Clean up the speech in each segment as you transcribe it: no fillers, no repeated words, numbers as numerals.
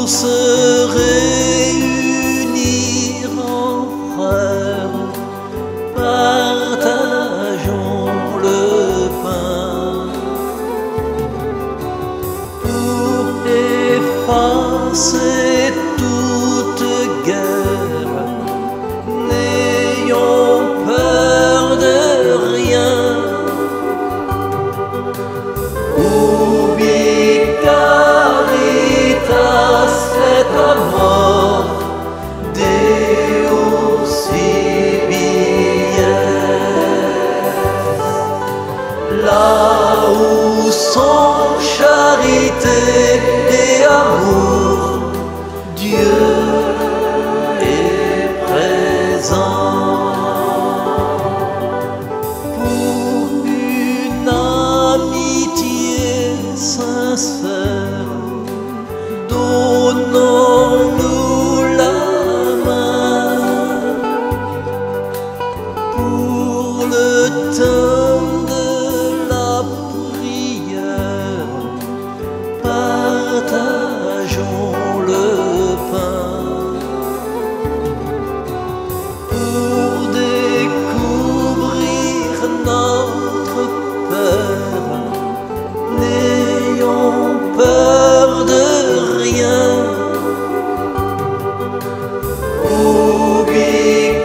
se réunir en frères, partageons le pain pour effacer toute guerre. N'ayons peur de rien. Ubi caritas et amor, Deus ibi est. Là où sont charité et amour, Dieu est présent. Pour une amitié sincère, donnons-nous la main. Pour le temps de la prière, partageons le pain. Pour découvrir notre Père, n'ayons peur de rien. Ubi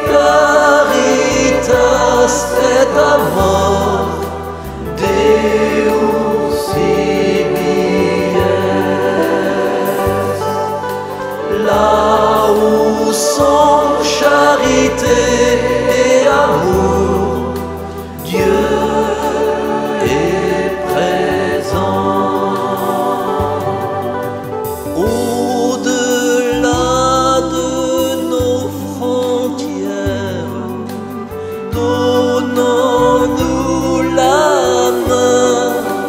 caritas et amor, Deus ibi est. Là où sont charité et amour, Dieu est présent. Au-delà de nos frontières, donnons-nous la main.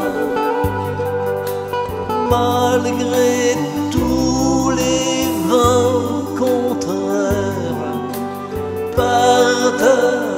Malgré tous les vents contraires, partageons